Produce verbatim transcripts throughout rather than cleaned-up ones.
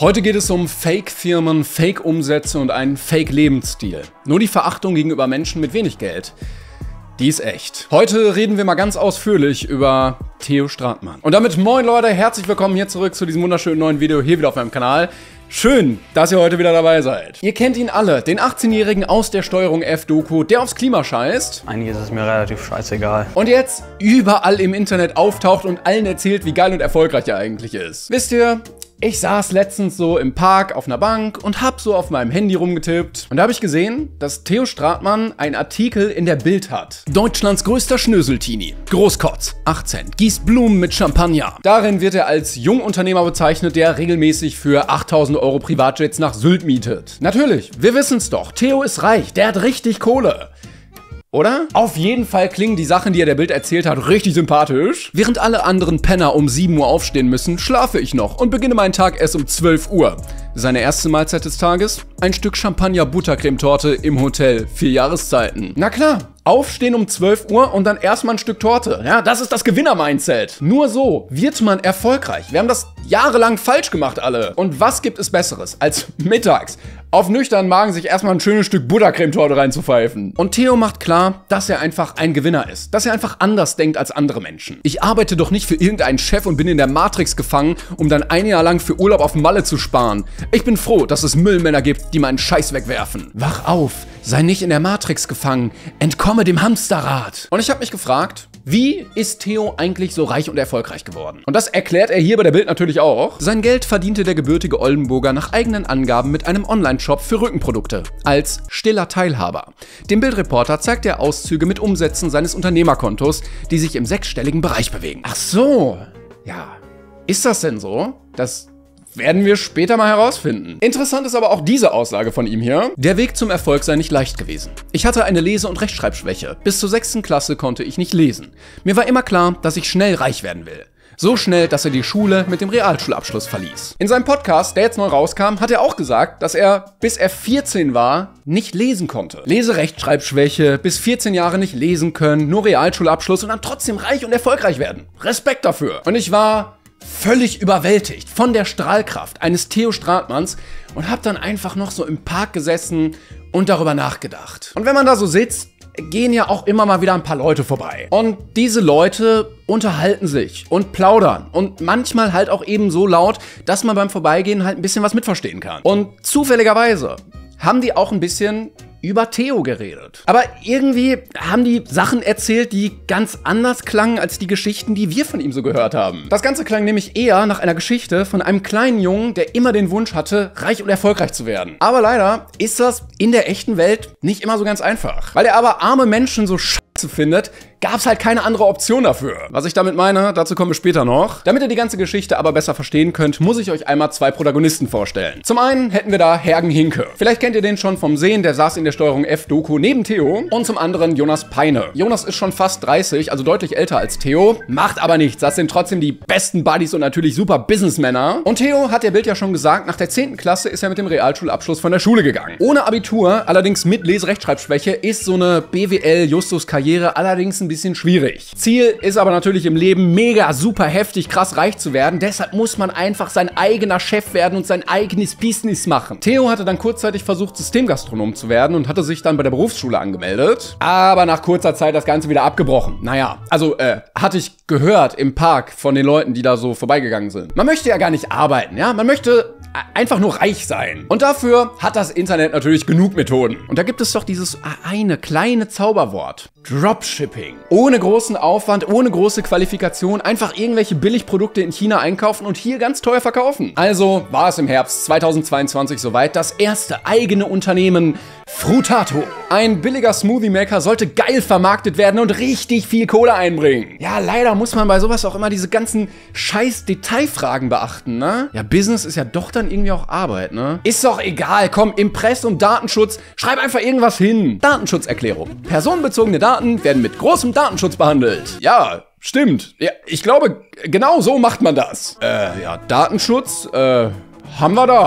Heute geht es um Fake-Firmen, Fake-Umsätze und einen Fake-Lebensstil. Nur die Verachtung gegenüber Menschen mit wenig Geld, die ist echt. Heute reden wir mal ganz ausführlich über Theo Stratmann. Und damit moin Leute, herzlich willkommen hier zurück zu diesem wunderschönen neuen Video hier wieder auf meinem Kanal. Schön, dass ihr heute wieder dabei seid. Ihr kennt ihn alle, den achtzehnjährigen aus der Steuerung F-Doku, der aufs Klima scheißt. Eigentlich ist es mir relativ scheißegal. Und jetzt überall im Internet auftaucht und allen erzählt, wie geil und erfolgreich er eigentlich ist. Wisst ihr, ich saß letztens so im Park auf einer Bank und hab so auf meinem Handy rumgetippt. Und da habe ich gesehen, dass Theo Stratmann einen Artikel in der Bild hat. Deutschlands größter Schnöseltini. Großkotz, achtzehn, gießt Blumen mit Champagner. Darin wird er als Jungunternehmer bezeichnet, der regelmäßig für achttausend Euro Privatjets nach Sylt mietet. Natürlich, wir wissen's doch. Theo ist reich, der hat richtig Kohle. Oder? Auf jeden Fall klingen die Sachen, die er der Bild erzählt hat, richtig sympathisch. Während alle anderen Penner um sieben Uhr aufstehen müssen, schlafe ich noch und beginne meinen Tag erst um zwölf Uhr. Seine erste Mahlzeit des Tages? Ein Stück Champagner-Buttercremetorte im Hotel. Vier Jahreszeiten. Na klar. Aufstehen um zwölf Uhr und dann erstmal ein Stück Torte. Ja, das ist das Gewinner-Mindset. Nur so wird man erfolgreich. Wir haben das jahrelang falsch gemacht alle. Und was gibt es Besseres, als mittags auf nüchternen Magen sich erstmal ein schönes Stück Buttercremetorte reinzupfeifen? Und Theo macht klar, dass er einfach ein Gewinner ist. Dass er einfach anders denkt als andere Menschen. Ich arbeite doch nicht für irgendeinen Chef und bin in der Matrix gefangen, um dann ein Jahr lang für Urlaub auf Malle zu sparen. Ich bin froh, dass es Müllmänner gibt, die meinen Scheiß wegwerfen. Wach auf, sei nicht in der Matrix gefangen, entkomme dem Hamsterrad. Und ich habe mich gefragt, wie ist Theo eigentlich so reich und erfolgreich geworden? Und das erklärt er hier bei der Bild natürlich auch. Sein Geld verdiente der gebürtige Oldenburger nach eigenen Angaben mit einem Online-Shop für Rückenprodukte, als stiller Teilhaber. Dem Bildreporter zeigt er Auszüge mit Umsätzen seines Unternehmerkontos, die sich im sechsstelligen Bereich bewegen. Ach so, ja. Ist das denn so? Das werden wir später mal herausfinden. Interessant ist aber auch diese Aussage von ihm hier. Der Weg zum Erfolg sei nicht leicht gewesen. Ich hatte eine Lese- und Rechtschreibschwäche. Bis zur sechsten Klasse konnte ich nicht lesen. Mir war immer klar, dass ich schnell reich werden will. So schnell, dass er die Schule mit dem Realschulabschluss verließ. In seinem Podcast, der jetzt neu rauskam, hat er auch gesagt, dass er, bis er vierzehn war, nicht lesen konnte. Lese-Rechtschreibschwäche, bis vierzehn Jahre nicht lesen können, nur Realschulabschluss und dann trotzdem reich und erfolgreich werden. Respekt dafür. Und ich war völlig überwältigt von der Strahlkraft eines Theo Stratmanns und hab dann einfach noch so im Park gesessen und darüber nachgedacht. Und wenn man da so sitzt, gehen ja auch immer mal wieder ein paar Leute vorbei. Und diese Leute unterhalten sich und plaudern. Und manchmal halt auch eben so laut, dass man beim Vorbeigehen halt ein bisschen was mitverstehen kann. Und zufälligerweise haben die auch ein bisschen über Theo geredet. Aber irgendwie haben die Sachen erzählt, die ganz anders klangen als die Geschichten, die wir von ihm so gehört haben. Das Ganze klang nämlich eher nach einer Geschichte von einem kleinen Jungen, der immer den Wunsch hatte, reich und erfolgreich zu werden. Aber leider ist das in der echten Welt nicht immer so ganz einfach. Weil er aber arme Menschen so scheiße findet, gab es halt keine andere Option dafür. Was ich damit meine, dazu kommen wir später noch. Damit ihr die ganze Geschichte aber besser verstehen könnt, muss ich euch einmal zwei Protagonisten vorstellen. Zum einen hätten wir da Hergen Hinke. Vielleicht kennt ihr den schon vom Sehen, der saß in der Steuerung F-Doku neben Theo. Und zum anderen Jonas Peine. Jonas ist schon fast dreißig, also deutlich älter als Theo, macht aber nichts. Das sind trotzdem die besten Buddies und natürlich super Businessmänner. Und Theo, hat der Bild ja schon gesagt, nach der zehnten Klasse ist er mit dem Realschulabschluss von der Schule gegangen. Ohne Abitur, allerdings mit Lese-Rechtschreibschwäche, ist so eine B W L-Justus-Karriere allerdings ein bisschen schwierig. Ziel ist aber natürlich im Leben mega super heftig krass reich zu werden. Deshalb muss man einfach sein eigener Chef werden und sein eigenes Business machen. Theo hatte dann kurzzeitig versucht, Systemgastronom zu werden und hatte sich dann bei der Berufsschule angemeldet. Aber nach kurzer Zeit das Ganze wieder abgebrochen. Naja, also äh, hatte ich gehört im Park von den Leuten, die da so vorbeigegangen sind. Man möchte ja gar nicht arbeiten, ja? Man möchte einfach nur reich sein. Und dafür hat das Internet natürlich genug Methoden. Und da gibt es doch dieses eine kleine Zauberwort. Dropshipping. Ohne großen Aufwand, ohne große Qualifikation, einfach irgendwelche Billigprodukte in China einkaufen und hier ganz teuer verkaufen. Also war es im Herbst zweitausendzweiundzwanzig soweit, das erste eigene Unternehmen Frutato. Ein billiger Smoothie-Maker sollte geil vermarktet werden und richtig viel Kohle einbringen. Ja, leider muss man bei sowas auch immer diese ganzen scheiß Detailfragen beachten, ne? Ja, Business ist ja doch dann irgendwie auch Arbeit, ne? Ist doch egal, komm, Impressum, Datenschutz, schreib einfach irgendwas hin. Datenschutzerklärung. Personenbezogene Daten werden mit großem Datenschutz behandelt. Ja, stimmt. Ja, ich glaube, genau so macht man das. Äh, ja, Datenschutz, äh... haben wir da. Ja,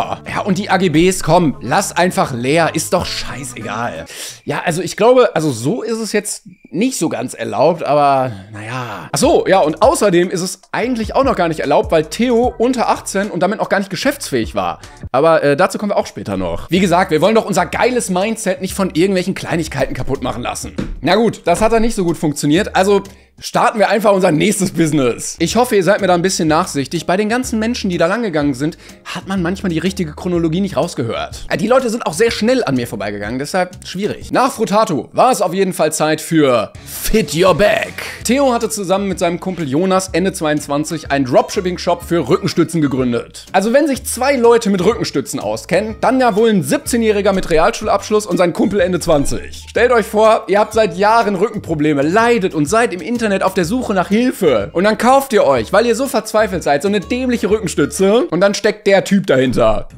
und die A G Bs, komm, lass einfach leer, ist doch scheißegal. Ja, also ich glaube, also so ist es jetzt nicht so ganz erlaubt, aber naja. Ach so, ja, und außerdem ist es eigentlich auch noch gar nicht erlaubt, weil Theo unter achtzehn und damit auch gar nicht geschäftsfähig war. Aber äh, dazu kommen wir auch später noch. Wie gesagt, wir wollen doch unser geiles Mindset nicht von irgendwelchen Kleinigkeiten kaputt machen lassen. Na gut, das hat dann nicht so gut funktioniert, also starten wir einfach unser nächstes Business. Ich hoffe, ihr seid mir da ein bisschen nachsichtig. Bei den ganzen Menschen, die da lang gegangen sind, hat man manchmal die richtige Chronologie nicht rausgehört. Die Leute sind auch sehr schnell an mir vorbeigegangen, deshalb schwierig. Nach Frutato war es auf jeden Fall Zeit für Fit Your Back. Theo hatte zusammen mit seinem Kumpel Jonas Ende zweiundzwanzig einen Dropshipping-Shop für Rückenstützen gegründet. Also wenn sich zwei Leute mit Rückenstützen auskennen, dann ja wohl ein siebzehnjähriger mit Realschulabschluss und sein Kumpel Ende zwanzig. Stellt euch vor, ihr habt seit Jahren Rückenprobleme, leidet und seid im Internet auf der Suche nach Hilfe. Und dann kauft ihr euch, weil ihr so verzweifelt seid, so eine dämliche Rückenstütze und dann steckt der Typ dahinter.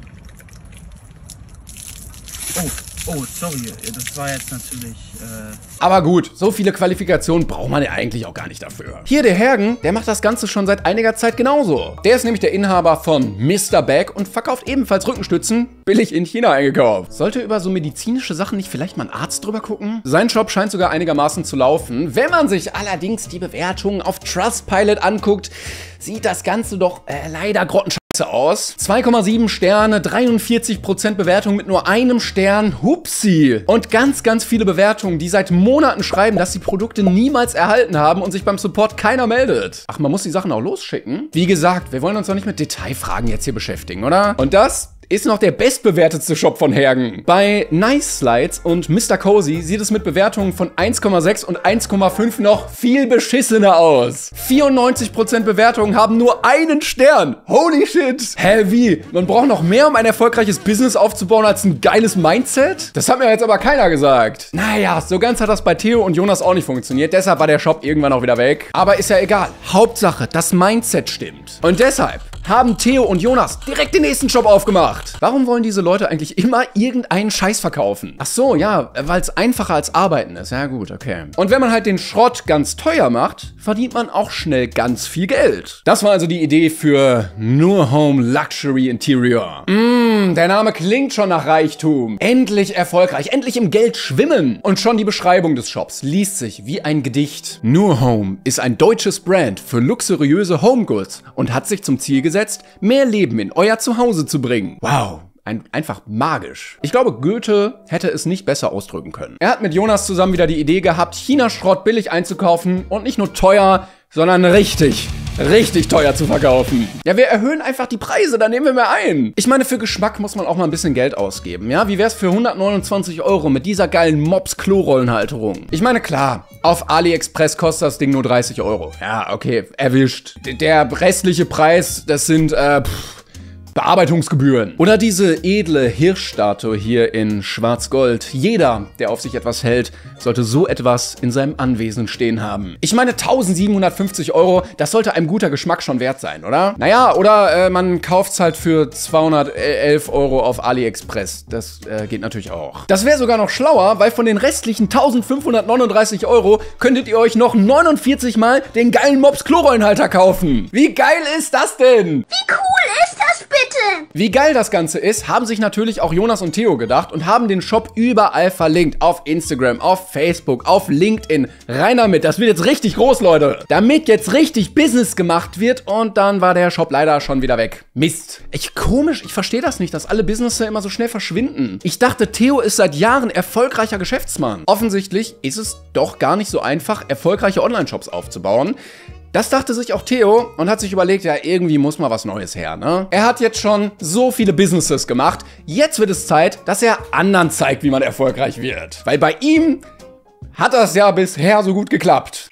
Oh, oh, sorry, das war jetzt natürlich, äh... Aber gut, so viele Qualifikationen braucht man ja eigentlich auch gar nicht dafür. Hier der Hergen, der macht das Ganze schon seit einiger Zeit genauso. Der ist nämlich der Inhaber von Mister Back und verkauft ebenfalls Rückenstützen, billig in China eingekauft. Sollte über so medizinische Sachen nicht vielleicht mal ein Arzt drüber gucken? Sein Shop scheint sogar einigermaßen zu laufen. Wenn man sich allerdings die Bewertungen auf Trustpilot anguckt, sieht das Ganze doch äh, leider grottenscheiße aus. zwei Komma sieben Sterne, dreiundvierzig Prozent Bewertung mit nur einem Stern. Hupsi. Und ganz, ganz viele Bewertungen, die seit Monaten schreiben, dass sie Produkte niemals erhalten haben und sich beim Support keiner meldet. Ach, man muss die Sachen auch losschicken? Wie gesagt, wir wollen uns doch nicht mit Detailfragen jetzt hier beschäftigen, oder? Und das ist noch der bestbewertetste Shop von Hergen. Bei Nice Slides und Mister Cozy sieht es mit Bewertungen von eins Komma sechs und eins Komma fünf noch viel beschissener aus. vierundneunzig Prozent Bewertungen haben nur einen Stern. Holy shit. Hä, wie? Man braucht noch mehr, um ein erfolgreiches Business aufzubauen, als ein geiles Mindset? Das hat mir jetzt aber keiner gesagt. Naja, so ganz hat das bei Theo und Jonas auch nicht funktioniert. Deshalb war der Shop irgendwann auch wieder weg. Aber ist ja egal. Hauptsache, das Mindset stimmt. Und deshalb haben Theo und Jonas direkt den nächsten Shop aufgemacht. Warum wollen diese Leute eigentlich immer irgendeinen Scheiß verkaufen? Ach so, ja, weil es einfacher als arbeiten ist. Ja gut, okay. Und wenn man halt den Schrott ganz teuer macht, verdient man auch schnell ganz viel Geld. Das war also die Idee für Nur Home Luxury Interior. Mmm, der Name klingt schon nach Reichtum. Endlich erfolgreich, endlich im Geld schwimmen. Und schon die Beschreibung des Shops liest sich wie ein Gedicht. Nur Home ist ein deutsches Brand für luxuriöse Homegoods und hat sich zum Ziel gesetzt, mehr Leben in euer Zuhause zu bringen. Wow. Ein, einfach magisch. Ich glaube, Goethe hätte es nicht besser ausdrücken können. Er hat mit Jonas zusammen wieder die Idee gehabt, China-Schrott billig einzukaufen und nicht nur teuer, sondern richtig, richtig teuer zu verkaufen. Ja, wir erhöhen einfach die Preise, dann nehmen wir mehr ein. Ich meine, für Geschmack muss man auch mal ein bisschen Geld ausgeben, ja? Wie wär's für hundertneunundzwanzig Euro mit dieser geilen Mops-Klorollenhalterung? Ich meine, klar, auf AliExpress kostet das Ding nur dreißig Euro. Ja, okay, erwischt. Der restliche Preis, das sind, äh, pff, Bearbeitungsgebühren. Oder diese edle Hirschstatue hier in Schwarz-Gold. Jeder, der auf sich etwas hält, sollte so etwas in seinem Anwesen stehen haben. Ich meine, eintausendsiebenhundertfünfzig Euro, das sollte einem guter Geschmack schon wert sein, oder? Naja, oder äh, man kauft's halt für zweihundertelf Euro auf AliExpress. Das äh, geht natürlich auch. Das wäre sogar noch schlauer, weil von den restlichen eintausendfünfhundertneununddreißig Euro könntet ihr euch noch neunundvierzig Mal den geilen Mops Klorollenhalter kaufen. Wie geil ist das denn? Wie cool ist das bitte? Wie geil das Ganze ist, haben sich natürlich auch Jonas und Theo gedacht und haben den Shop überall verlinkt. Auf Instagram, auf Facebook, auf LinkedIn. Rein damit, das wird jetzt richtig groß, Leute. Damit jetzt richtig Business gemacht wird und dann war der Shop leider schon wieder weg. Mist. Echt komisch, ich verstehe das nicht, dass alle Businesses immer so schnell verschwinden. Ich dachte, Theo ist seit Jahren erfolgreicher Geschäftsmann. Offensichtlich ist es doch gar nicht so einfach, erfolgreiche Online-Shops aufzubauen. Das dachte sich auch Theo und hat sich überlegt, ja, irgendwie muss mal was Neues her, ne? Er hat jetzt schon so viele Businesses gemacht. Jetzt wird es Zeit, dass er anderen zeigt, wie man erfolgreich wird. Weil bei ihm hat das ja bisher so gut geklappt.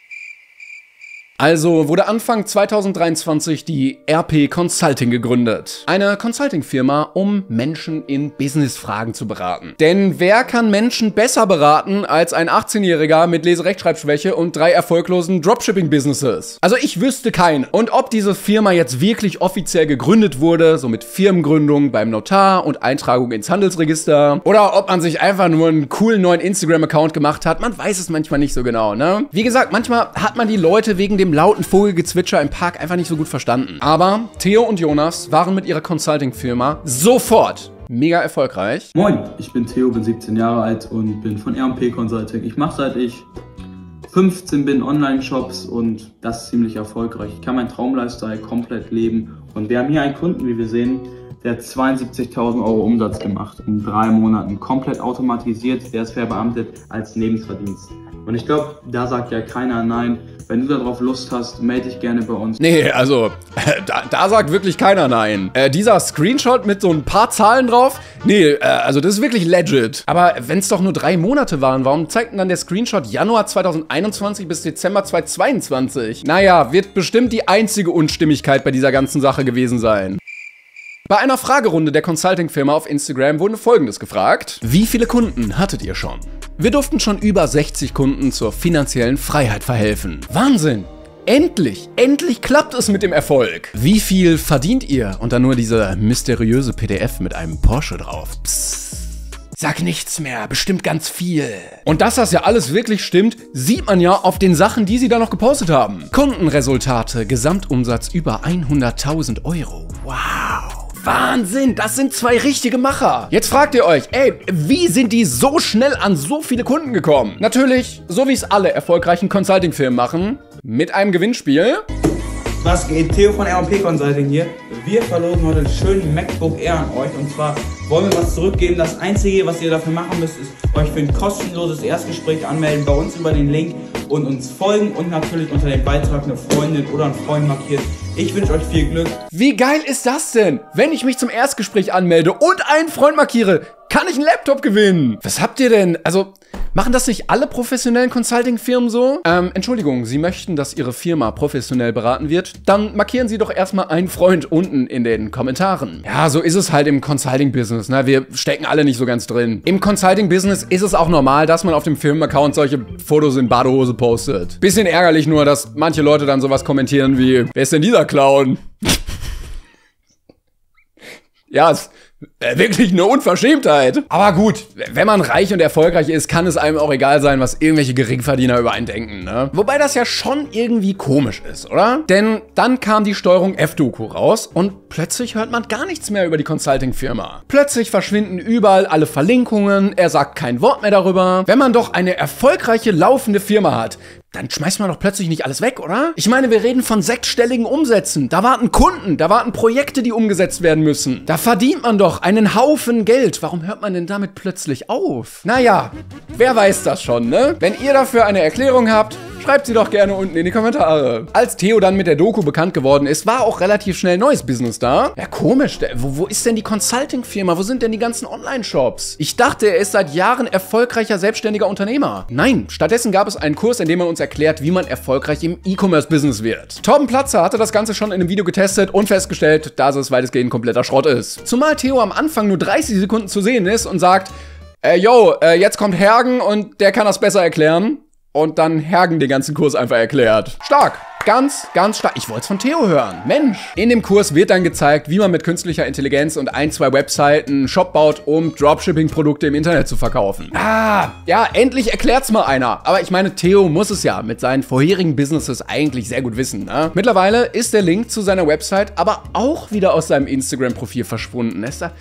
Also wurde Anfang zweitausenddreiundzwanzig die R P Consulting gegründet. Eine Consulting-Firma, um Menschen in Business-Fragen zu beraten. Denn wer kann Menschen besser beraten als ein achtzehnjähriger mit Lese-Rechtschreibschwäche und drei erfolglosen Dropshipping-Businesses? Also ich wüsste keinen. Und ob diese Firma jetzt wirklich offiziell gegründet wurde, so mit Firmengründung beim Notar und Eintragung ins Handelsregister, oder ob man sich einfach nur einen coolen neuen Instagram-Account gemacht hat, man weiß es manchmal nicht so genau, ne? Wie gesagt, manchmal hat man die Leute wegen dem lauten Vogelgezwitscher im Park einfach nicht so gut verstanden. Aber Theo und Jonas waren mit ihrer Consulting-Firma sofort mega erfolgreich. Moin, ich bin Theo, bin siebzehn Jahre alt und bin von R und P Consulting. Ich mache seit ich fünfzehn bin Online-Shops und das ist ziemlich erfolgreich. Ich kann meinen Traum-Lifestyle komplett leben und wir haben hier einen Kunden, wie wir sehen, der hat zweiundsiebzigtausend Euro Umsatz gemacht in drei Monaten, komplett automatisiert, der ist verbeamtet als Nebenverdienst. Und ich glaube, da sagt ja keiner nein. Wenn du darauf Lust hast, melde dich gerne bei uns. Nee, also, da, da sagt wirklich keiner nein. Äh, dieser Screenshot mit so ein paar Zahlen drauf, nee, äh, also das ist wirklich legit. Aber wenn es doch nur drei Monate waren, warum zeigt denn dann der Screenshot Januar zweitausendeinundzwanzig bis Dezember zweitausendzweiundzwanzig? Naja, wird bestimmt die einzige Unstimmigkeit bei dieser ganzen Sache gewesen sein. Bei einer Fragerunde der Consulting-Firma auf Instagram wurde Folgendes gefragt: Wie viele Kunden hattet ihr schon? Wir durften schon über sechzig Kunden zur finanziellen Freiheit verhelfen. Wahnsinn! Endlich, endlich klappt es mit dem Erfolg. Wie viel verdient ihr? Und dann nur diese mysteriöse P D F mit einem Porsche drauf. Psst. Sag nichts mehr, bestimmt ganz viel. Und dass das ja alles wirklich stimmt, sieht man ja auf den Sachen, die sie da noch gepostet haben. Kundenresultate, Gesamtumsatz über hunderttausend Euro. Wow. Wahnsinn, das sind zwei richtige Macher. Jetzt fragt ihr euch, ey, wie sind die so schnell an so viele Kunden gekommen? Natürlich, so wie es alle erfolgreichen Consulting-Firmen machen, mit einem Gewinnspiel. Was geht? Theo von R und P Consulting hier. Wir verlosen heute einen schönen MacBook Air an euch und zwar wollen wir was zurückgeben. Das Einzige, was ihr dafür machen müsst, ist euch für ein kostenloses Erstgespräch anmelden, bei uns über den Link und uns folgen und natürlich unter dem Beitrag eine Freundin oder einen Freund markiert. Ich wünsche euch viel Glück. Wie geil ist das denn? Wenn ich mich zum Erstgespräch anmelde und einen Freund markiere, kann ich einen Laptop gewinnen. Was habt ihr denn? Also, machen das nicht alle professionellen Consulting-Firmen so? Ähm, Entschuldigung, Sie möchten, dass Ihre Firma professionell beraten wird? Dann markieren Sie doch erstmal einen Freund unten in den Kommentaren. Ja, so ist es halt im Consulting-Business, ne? Wir stecken alle nicht so ganz drin. Im Consulting-Business ist es auch normal, dass man auf dem Firmenaccount solche Fotos in Badehose postet. Bisschen ärgerlich nur, dass manche Leute dann sowas kommentieren wie: Wer ist denn dieser Clown? Ja, es Äh, wirklich eine Unverschämtheit. Aber gut, wenn man reich und erfolgreich ist, kann es einem auch egal sein, was irgendwelche Geringverdiener über einen denken, ne? Wobei das ja schon irgendwie komisch ist, oder? Denn dann kam die Steuerung F-Doku raus und plötzlich hört man gar nichts mehr über die Consulting-Firma. Plötzlich verschwinden überall alle Verlinkungen, er sagt kein Wort mehr darüber. Wenn man doch eine erfolgreiche, laufende Firma hat, dann schmeißt man doch plötzlich nicht alles weg, oder? Ich meine, wir reden von sechsstelligen Umsätzen. Da warten Kunden, da warten Projekte, die umgesetzt werden müssen. Da verdient man doch einen Haufen Geld. Warum hört man denn damit plötzlich auf? Naja, wer weiß das schon, ne? Wenn ihr dafür eine Erklärung habt, schreibt sie doch gerne unten in die Kommentare. Als Theo dann mit der Doku bekannt geworden ist, war auch relativ schnell neues Business da. Ja, komisch. Wo, wo ist denn die Consulting-Firma? Wo sind denn die ganzen Online-Shops? Ich dachte, er ist seit Jahren erfolgreicher selbstständiger Unternehmer. Nein, stattdessen gab es einen Kurs, in dem man uns erklärt, wie man erfolgreich im E-Commerce-Business wird. Torben Platzer hatte das Ganze schon in einem Video getestet und festgestellt, dass es weitestgehend kompletter Schrott ist. Zumal Theo am Anfang nur dreißig Sekunden zu sehen ist und sagt: Äh, yo, äh, jetzt kommt Hergen und der kann das besser erklären. Und dann Hergen den ganzen Kurs einfach erklärt. Stark. Ganz, ganz stark. Ich wollte es von Theo hören. Mensch. In dem Kurs wird dann gezeigt, wie man mit künstlicher Intelligenz und ein, zwei Webseiten einen Shop baut, um Dropshipping-Produkte im Internet zu verkaufen. Ah, ja, endlich erklärt's mal einer. Aber ich meine, Theo muss es ja mit seinen vorherigen Businesses eigentlich sehr gut wissen, ne? Mittlerweile ist der Link zu seiner Website aber auch wieder aus seinem Instagram-Profil verschwunden. Ist da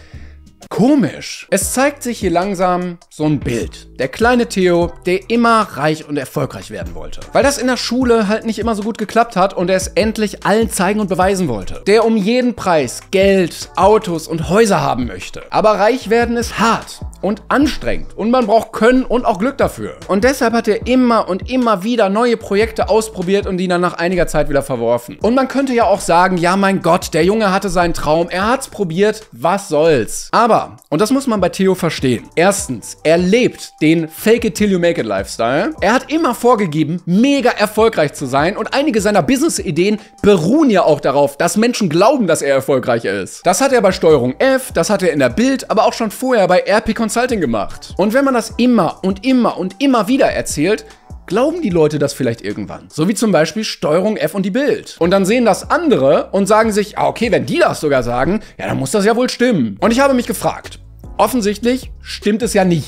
komisch. Es zeigt sich hier langsam so ein Bild. Der kleine Theo, der immer reich und erfolgreich werden wollte. Weil das in der Schule halt nicht immer so gut geklappt hat und er es endlich allen zeigen und beweisen wollte. Der um jeden Preis Geld, Autos und Häuser haben möchte. Aber reich werden ist hart und anstrengend und man braucht Können und auch Glück dafür. Und deshalb hat er immer und immer wieder neue Projekte ausprobiert und die dann nach einiger Zeit wieder verworfen. Und man könnte ja auch sagen, ja mein Gott, der Junge hatte seinen Traum, er hat's probiert, was soll's. Aber, und das muss man bei Theo verstehen, erstens, er lebt den Fake it till you make it Lifestyle. Er hat immer vorgegeben, mega erfolgreich zu sein und einige seiner Business-Ideen beruhen ja auch darauf, dass Menschen glauben, dass er erfolgreich ist. Das hat er bei Steuerung F, das hat er in der Bild, aber auch schon vorher bei R P Consulting gemacht. Und wenn man das immer und immer und immer wieder erzählt, glauben die Leute das vielleicht irgendwann. So wie zum Beispiel Steuerung F und die Bild. Und dann sehen das andere und sagen sich, ah, okay, wenn die das sogar sagen, ja, dann muss das ja wohl stimmen. Und ich habe mich gefragt, offensichtlich stimmt es ja nicht.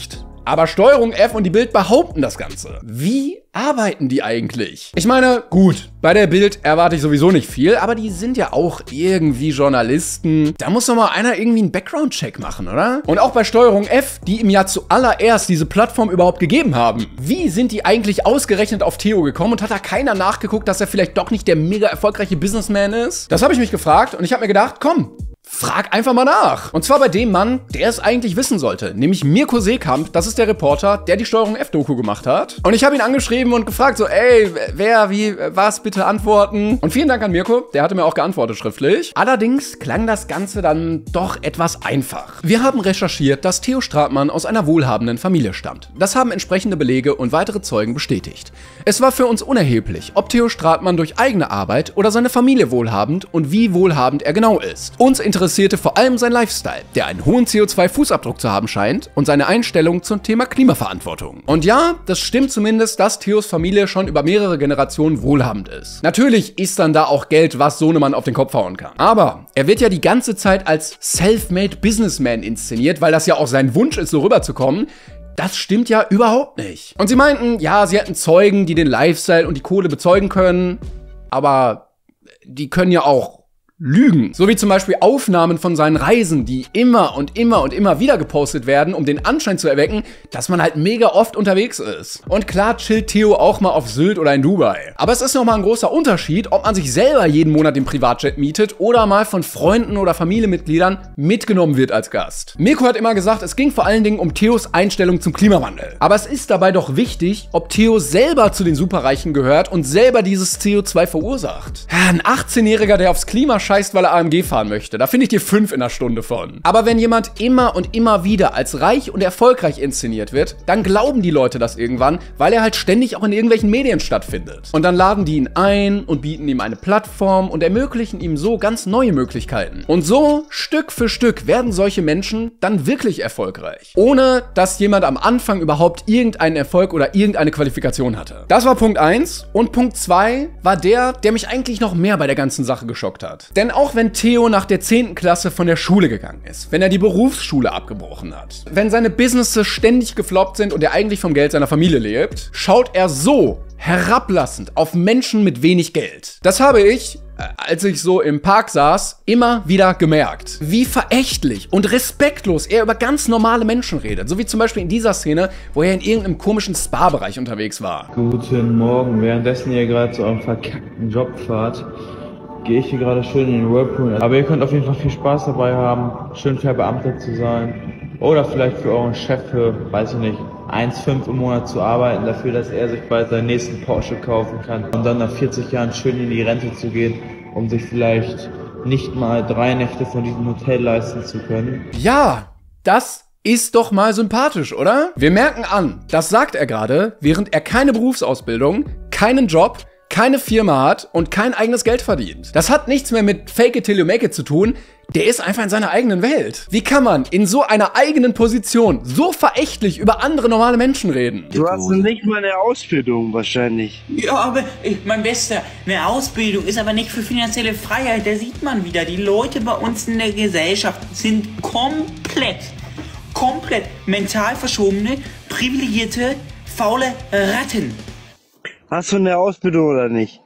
Aber Steuerung F und die Bild behaupten das Ganze. Wie arbeiten die eigentlich? Ich meine, gut, bei der Bild erwarte ich sowieso nicht viel, aber die sind ja auch irgendwie Journalisten. Da muss doch mal einer irgendwie einen Background-Check machen, oder? Und auch bei Steuerung F, die ihm ja zuallererst diese Plattform überhaupt gegeben haben. Wie sind die eigentlich ausgerechnet auf Theo gekommen und hat da keiner nachgeguckt, dass er vielleicht doch nicht der mega erfolgreiche Businessman ist? Das habe ich mich gefragt und ich habe mir gedacht, komm, frag einfach mal nach. Und zwar bei dem Mann, der es eigentlich wissen sollte. Nämlich Mirko Seekamp. Das ist der Reporter, der die Steuerung F-Doku gemacht hat. Und ich habe ihn angeschrieben und gefragt so, ey, wer, wie, was, bitte antworten. Und vielen Dank an Mirko. Der hatte mir auch geantwortet schriftlich. Allerdings klang das Ganze dann doch etwas einfach. Wir haben recherchiert, dass Theo Stratmann aus einer wohlhabenden Familie stammt. Das haben entsprechende Belege und weitere Zeugen bestätigt. Es war für uns unerheblich, ob Theo Stratmann durch eigene Arbeit oder seine Familie wohlhabend und wie wohlhabend er genau ist. Uns interessierte vor allem sein Lifestyle, der einen hohen C O zwei Fußabdruck zu haben scheint und seine Einstellung zum Thema Klimaverantwortung. Und ja, das stimmt zumindest, dass Theos Familie schon über mehrere Generationen wohlhabend ist. Natürlich ist dann da auch Geld, was Sohnemann auf den Kopf hauen kann. Aber er wird ja die ganze Zeit als Self-Made Businessman inszeniert, weil das ja auch sein Wunsch ist, so rüberzukommen. Das stimmt ja überhaupt nicht. Und sie meinten, ja, sie hätten Zeugen, die den Lifestyle und die Kohle bezeugen können, aber die können ja auch lügen. So wie zum Beispiel Aufnahmen von seinen Reisen, die immer und immer und immer wieder gepostet werden, um den Anschein zu erwecken, dass man halt mega oft unterwegs ist. Und klar chillt Theo auch mal auf Sylt oder in Dubai. Aber es ist nochmal ein großer Unterschied, ob man sich selber jeden Monat den Privatjet mietet oder mal von Freunden oder Familienmitgliedern mitgenommen wird als Gast. Mirko hat immer gesagt, es ging vor allen Dingen um Theos Einstellung zum Klimawandel. Aber es ist dabei doch wichtig, ob Theo selber zu den Superreichen gehört und selber dieses C O zwei verursacht. Ein achtzehnjähriger, der aufs Klima scheißt, weil er A M G fahren möchte. Da finde ich dir fünf in der Stunde von. Aber wenn jemand immer und immer wieder als reich und erfolgreich inszeniert wird, dann glauben die Leute das irgendwann, weil er halt ständig auch in irgendwelchen Medien stattfindet. Und dann laden die ihn ein und bieten ihm eine Plattform und ermöglichen ihm so ganz neue Möglichkeiten. Und so, Stück für Stück, werden solche Menschen dann wirklich erfolgreich. Ohne, dass jemand am Anfang überhaupt irgendeinen Erfolg oder irgendeine Qualifikation hatte. Das war Punkt eins. Und Punkt zwei war der, der mich eigentlich noch mehr bei der ganzen Sache geschockt hat. Denn auch wenn Theo nach der zehnten Klasse von der Schule gegangen ist, wenn er die Berufsschule abgebrochen hat, wenn seine Businesses ständig gefloppt sind und er eigentlich vom Geld seiner Familie lebt, schaut er so herablassend auf Menschen mit wenig Geld. Das habe ich, als ich so im Park saß, immer wieder gemerkt. Wie verächtlich und respektlos er über ganz normale Menschen redet. So wie zum Beispiel in dieser Szene, wo er in irgendeinem komischen Spa-Bereich unterwegs war. Guten Morgen, währenddessen ihr gerade zu eurem verkackten Job fahrt, gehe ich hier gerade schön in den Whirlpool. Aber ihr könnt auf jeden Fall viel Spaß dabei haben, schön verbeamtet zu sein. Oder vielleicht für euren Chef für, weiß ich nicht, eins Komma fünf im Monat zu arbeiten, dafür, dass er sich bald seinen nächsten Porsche kaufen kann. Und dann nach vierzig Jahren schön in die Rente zu gehen, um sich vielleicht nicht mal drei Nächte von diesem Hotel leisten zu können. Ja, das ist doch mal sympathisch, oder? Wir merken an, das sagt er gerade, während er keine Berufsausbildung, keinen Job, keine Firma hat und kein eigenes Geld verdient. Das hat nichts mehr mit Fake it till you make it zu tun. Der ist einfach in seiner eigenen Welt. Wie kann man in so einer eigenen Position so verächtlich über andere normale Menschen reden? Du hast nicht mal eine Ausbildung wahrscheinlich. Ja, aber ich, mein Bester, eine Ausbildung ist aber nicht für finanzielle Freiheit. Da sieht man wieder, die Leute bei uns in der Gesellschaft sind komplett, komplett mental verschobene, privilegierte, faule Ratten. Hast du eine Ausbildung oder nicht?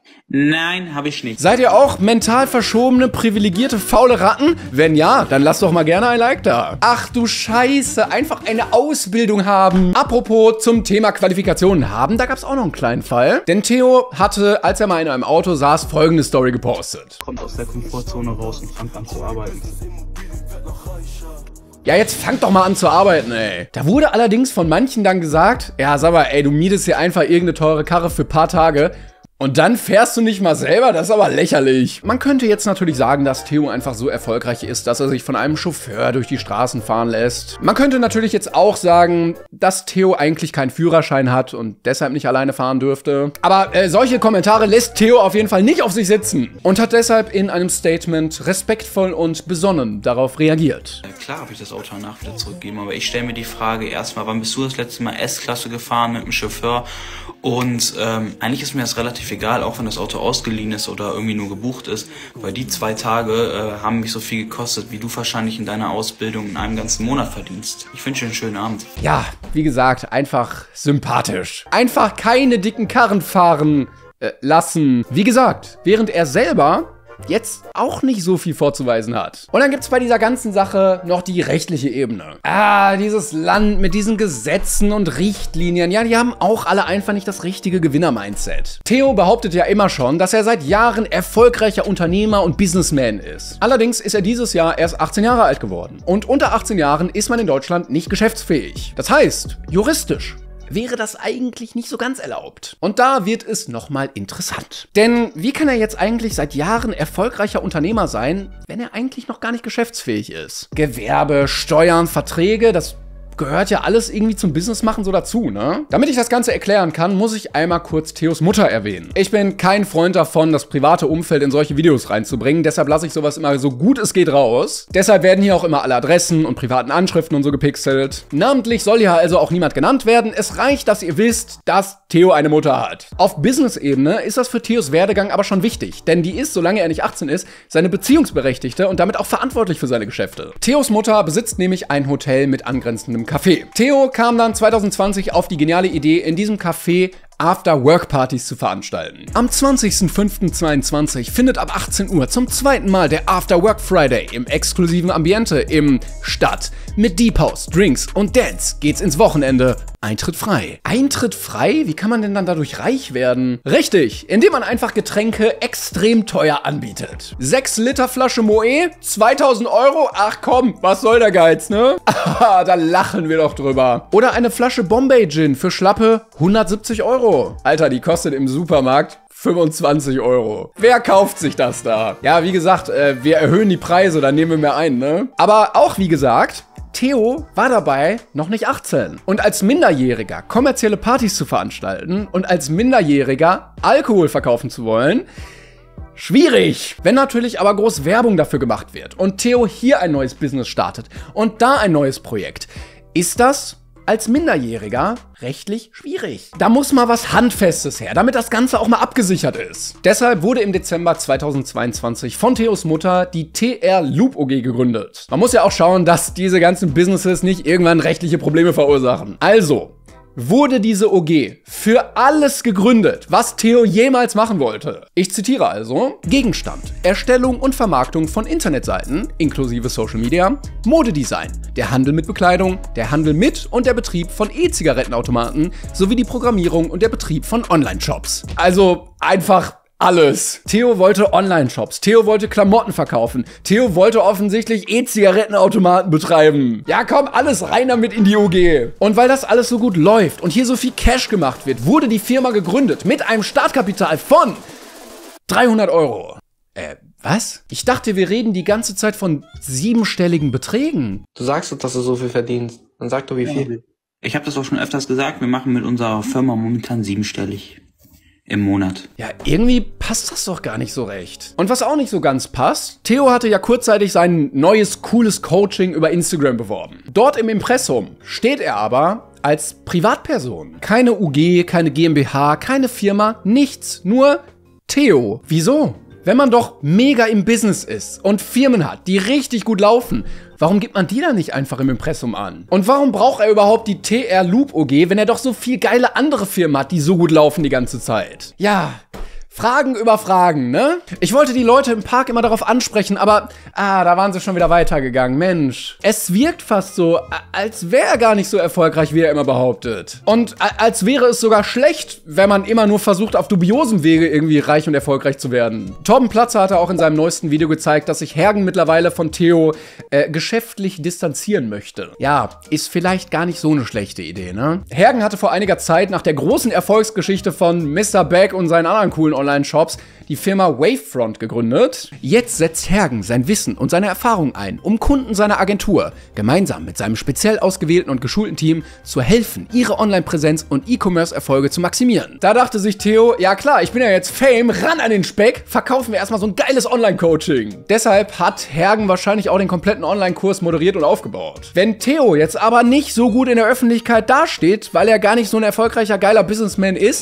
Nein, habe ich nicht. Seid ihr auch mental verschobene, privilegierte, faule Ratten? Wenn ja, dann lasst doch mal gerne ein Like da. Ach du Scheiße, einfach eine Ausbildung haben. Apropos zum Thema Qualifikationen haben, da gab es auch noch einen kleinen Fall. Denn Theo hatte, als er mal in einem Auto saß, folgende Story gepostet. Kommt aus der Komfortzone raus und fangt an zu arbeiten. Ja, jetzt fangt doch mal an zu arbeiten, ey. Da wurde allerdings von manchen dann gesagt, ja, sag mal, ey, du mietest hier einfach irgendeine teure Karre für ein paar Tage und dann fährst du nicht mal selber? Das ist aber lächerlich. Man könnte jetzt natürlich sagen, dass Theo einfach so erfolgreich ist, dass er sich von einem Chauffeur durch die Straßen fahren lässt. Man könnte natürlich jetzt auch sagen, dass Theo eigentlich keinen Führerschein hat und deshalb nicht alleine fahren dürfte. Aber äh, solche Kommentare lässt Theo auf jeden Fall nicht auf sich sitzen und hat deshalb in einem Statement respektvoll und besonnen darauf reagiert. Klar habe ich das Auto danach wieder zurückgegeben, aber ich stelle mir die Frage erstmal, wann bist du das letzte Mal S-Klasse gefahren mit dem Chauffeur? Und ähm, eigentlich ist mir das relativ relativ egal, auch wenn das Auto ausgeliehen ist oder irgendwie nur gebucht ist, weil die zwei Tage äh, haben mich so viel gekostet, wie du wahrscheinlich in deiner Ausbildung in einem ganzen Monat verdienst. Ich wünsche dir einen schönen Abend. Ja, wie gesagt, einfach sympathisch. Einfach keine dicken Karren fahren äh, lassen. Wie gesagt, während er selber jetzt auch nicht so viel vorzuweisen hat. Und dann gibt's bei dieser ganzen Sache noch die rechtliche Ebene. Ah, dieses Land mit diesen Gesetzen und Richtlinien, ja, die haben auch alle einfach nicht das richtige Gewinner-Mindset. Theo behauptet ja immer schon, dass er seit Jahren erfolgreicher Unternehmer und Businessman ist. Allerdings ist er dieses Jahr erst achtzehn Jahre alt geworden. Und unter achtzehn Jahren ist man in Deutschland nicht geschäftsfähig. Das heißt, juristisch wäre das eigentlich nicht so ganz erlaubt. Und da wird es nochmal interessant. Denn wie kann er jetzt eigentlich seit Jahren erfolgreicher Unternehmer sein, wenn er eigentlich noch gar nicht geschäftsfähig ist? Gewerbe, Steuern, Verträge, das gehört ja alles irgendwie zum Business machen so dazu, ne? Damit ich das Ganze erklären kann, muss ich einmal kurz Theos Mutter erwähnen. Ich bin kein Freund davon, das private Umfeld in solche Videos reinzubringen, deshalb lasse ich sowas immer so gut es geht raus. Deshalb werden hier auch immer alle Adressen und privaten Anschriften und so gepixelt. Namentlich soll hier also auch niemand genannt werden. Es reicht, dass ihr wisst, dass Theo eine Mutter hat. Auf Business-Ebene ist das für Theos Werdegang aber schon wichtig, denn die ist, solange er nicht achtzehn ist, seine Beziehungsberechtigte und damit auch verantwortlich für seine Geschäfte. Theos Mutter besitzt nämlich ein Hotel mit angrenzendem Café. Theo kam dann zwanzig zwanzig auf die geniale Idee, in diesem Café After-Work-Partys zu veranstalten. Am zwanzigsten fünften zweiundzwanzig findet ab achtzehn Uhr zum zweiten Mal der After-Work-Friday im exklusiven Ambiente im Stadt. Mit Deep House, Drinks und Dance geht's ins Wochenende. Eintritt frei. Eintritt frei? Wie kann man denn dann dadurch reich werden? Richtig, indem man einfach Getränke extrem teuer anbietet. sechs Liter Flasche Moët, zweitausend Euro? Ach komm, was soll der Geiz, ne? Ah, da lachen wir doch drüber. Oder eine Flasche Bombay Gin für schlappe hundertsiebzig Euro. Alter, die kostet im Supermarkt fünfundzwanzig Euro. Wer kauft sich das da? Ja, wie gesagt, äh, wir erhöhen die Preise, dann nehmen wir mehr ein, ne? Aber auch wie gesagt, Theo war dabei noch nicht achtzehn. Und als Minderjähriger kommerzielle Partys zu veranstalten und als Minderjähriger Alkohol verkaufen zu wollen, schwierig. Wenn natürlich aber groß Werbung dafür gemacht wird und Theo hier ein neues Business startet und da ein neues Projekt, ist das als Minderjähriger rechtlich schwierig. Da muss mal was Handfestes her, damit das Ganze auch mal abgesichert ist. Deshalb wurde im Dezember zweitausendzweiundzwanzig von Theos Mutter die T R Loop O G gegründet. Man muss ja auch schauen, dass diese ganzen Businesses nicht irgendwann rechtliche Probleme verursachen. Also wurde diese O G für alles gegründet, was Theo jemals machen wollte. Ich zitiere also: Gegenstand, Erstellung und Vermarktung von Internetseiten, inklusive Social Media, Modedesign, der Handel mit Bekleidung, der Handel mit und der Betrieb von E-Zigarettenautomaten sowie die Programmierung und der Betrieb von Online-Shops. Also einfach alles. Theo wollte Online-Shops, Theo wollte Klamotten verkaufen, Theo wollte offensichtlich E-Zigarettenautomaten betreiben. Ja komm, alles rein damit in die O G. Und weil das alles so gut läuft und hier so viel Cash gemacht wird, wurde die Firma gegründet mit einem Startkapital von dreihundert Euro. Äh, was? Ich dachte, wir reden die ganze Zeit von siebenstelligen Beträgen. Du sagst doch, dass du so viel verdienst. Dann sag doch, wie viel. Ich habe das auch schon öfters gesagt, wir machen mit unserer Firma momentan siebenstellig im Monat. Ja, irgendwie passt das doch gar nicht so recht. Und was auch nicht so ganz passt, Theo hatte ja kurzzeitig sein neues, cooles Coaching über Instagram beworben. Dort im Impressum steht er aber als Privatperson. Keine U G, keine G m b H, keine Firma, nichts, nur Theo. Wieso? Wenn man doch mega im Business ist und Firmen hat, die richtig gut laufen, warum gibt man die dann nicht einfach im Impressum an? Und warum braucht er überhaupt die T R Loop O G, wenn er doch so viel geile andere Firmen hat, die so gut laufen die ganze Zeit? Ja, Fragen über Fragen, ne? Ich wollte die Leute im Park immer darauf ansprechen, aber ah, da waren sie schon wieder weitergegangen. Mensch, es wirkt fast so, als wäre er gar nicht so erfolgreich, wie er immer behauptet. Und als wäre es sogar schlecht, wenn man immer nur versucht, auf dubiosem Wege irgendwie reich und erfolgreich zu werden. Torben Platzer hatte auch in seinem neuesten Video gezeigt, dass sich Hergen mittlerweile von Theo äh, geschäftlich distanzieren möchte. Ja, ist vielleicht gar nicht so eine schlechte Idee, ne? Hergen hatte vor einiger Zeit nach der großen Erfolgsgeschichte von Mister Beck und seinen anderen coolen Online-Shops die Firma Wavefront gegründet. Jetzt setzt Hergen sein Wissen und seine Erfahrung ein, um Kunden seiner Agentur gemeinsam mit seinem speziell ausgewählten und geschulten Team zu helfen, ihre Online-Präsenz und E-Commerce-Erfolge zu maximieren. Da dachte sich Theo, ja klar, ich bin ja jetzt Fame, ran an den Speck, verkaufen wir erstmal so ein geiles Online-Coaching. Deshalb hat Hergen wahrscheinlich auch den kompletten Online-Kurs moderiert und aufgebaut. Wenn Theo jetzt aber nicht so gut in der Öffentlichkeit dasteht, weil er gar nicht so ein erfolgreicher, geiler Businessman ist,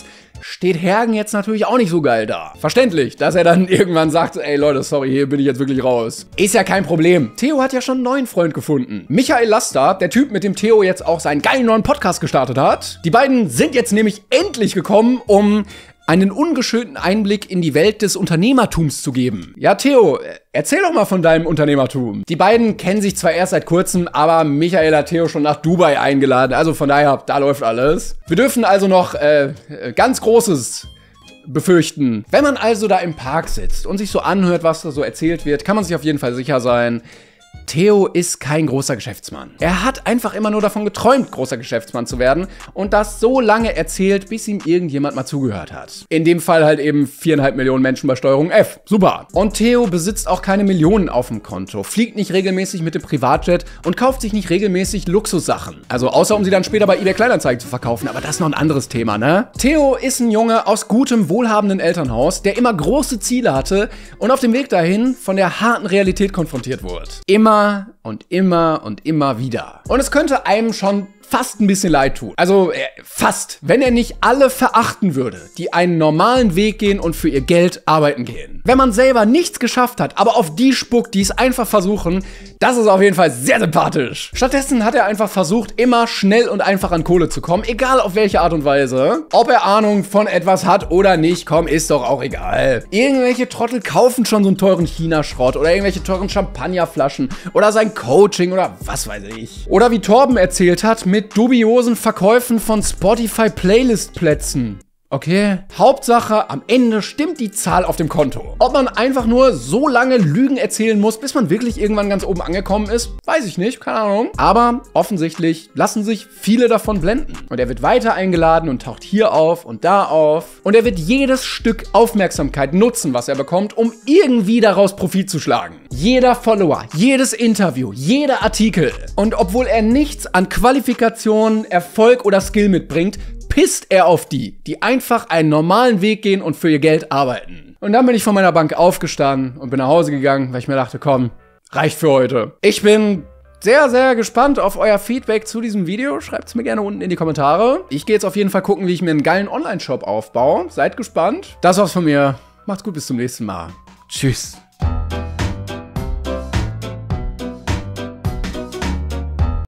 steht Hergen jetzt natürlich auch nicht so geil da. Verständlich, dass er dann irgendwann sagt, ey Leute, sorry, hier bin ich jetzt wirklich raus. Ist ja kein Problem. Theo hat ja schon einen neuen Freund gefunden. Michael Laster, der Typ, mit dem Theo jetzt auch seinen geilen neuen Podcast gestartet hat. Die beiden sind jetzt nämlich endlich gekommen, um einen ungeschönten Einblick in die Welt des Unternehmertums zu geben. Ja, Theo, erzähl doch mal von deinem Unternehmertum. Die beiden kennen sich zwar erst seit kurzem, aber Michael hat Theo schon nach Dubai eingeladen, also von daher, da läuft alles. Wir dürfen also noch äh, ganz Großes befürchten. Wenn man also da im Park sitzt und sich so anhört, was da so erzählt wird, kann man sich auf jeden Fall sicher sein, Theo ist kein großer Geschäftsmann. Er hat einfach immer nur davon geträumt, großer Geschäftsmann zu werden und das so lange erzählt, bis ihm irgendjemand mal zugehört hat. In dem Fall halt eben viereinhalb Millionen Menschen bei Steuerung F. Super. Und Theo besitzt auch keine Millionen auf dem Konto, fliegt nicht regelmäßig mit dem Privatjet und kauft sich nicht regelmäßig Luxussachen. Also außer um sie dann später bei eBay Kleinanzeigen zu verkaufen, aber das ist noch ein anderes Thema, ne? Theo ist ein Junge aus gutem, wohlhabenden Elternhaus, der immer große Ziele hatte und auf dem Weg dahin von der harten Realität konfrontiert wurde. Immer und immer und immer wieder. Und es könnte einem schon fast ein bisschen leid tun. Also äh, fast, wenn er nicht alle verachten würde, die einen normalen Weg gehen und für ihr Geld arbeiten gehen. Wenn man selber nichts geschafft hat, aber auf die spuckt, die es einfach versuchen, das ist auf jeden Fall sehr sympathisch. Stattdessen hat er einfach versucht, immer schnell und einfach an Kohle zu kommen, egal auf welche Art und Weise. Ob er Ahnung von etwas hat oder nicht, komm, ist doch auch egal. Irgendwelche Trottel kaufen schon so einen teuren China-Schrott oder irgendwelche teuren Champagnerflaschen oder sein Coaching oder was weiß ich. Oder wie Torben erzählt hat, mit dubiosen Verkäufen von Spotify-Playlist-Plätzen. Okay? Hauptsache, am Ende stimmt die Zahl auf dem Konto. Ob man einfach nur so lange Lügen erzählen muss, bis man wirklich irgendwann ganz oben angekommen ist, weiß ich nicht, keine Ahnung. Aber offensichtlich lassen sich viele davon blenden. Und er wird weiter eingeladen und taucht hier auf und da auf. Und er wird jedes Stück Aufmerksamkeit nutzen, was er bekommt, um irgendwie daraus Profit zu schlagen. Jeder Follower, jedes Interview, jeder Artikel. Und obwohl er nichts an Qualifikation, Erfolg oder Skill mitbringt, pisst er auf die, die einfach einen normalen Weg gehen und für ihr Geld arbeiten. Und dann bin ich von meiner Bank aufgestanden und bin nach Hause gegangen, weil ich mir dachte, komm, reicht für heute. Ich bin sehr, sehr gespannt auf euer Feedback zu diesem Video. Schreibt es mir gerne unten in die Kommentare. Ich gehe jetzt auf jeden Fall gucken, wie ich mir einen geilen Online-Shop aufbaue. Seid gespannt. Das war's von mir. Macht's gut, bis zum nächsten Mal. Tschüss.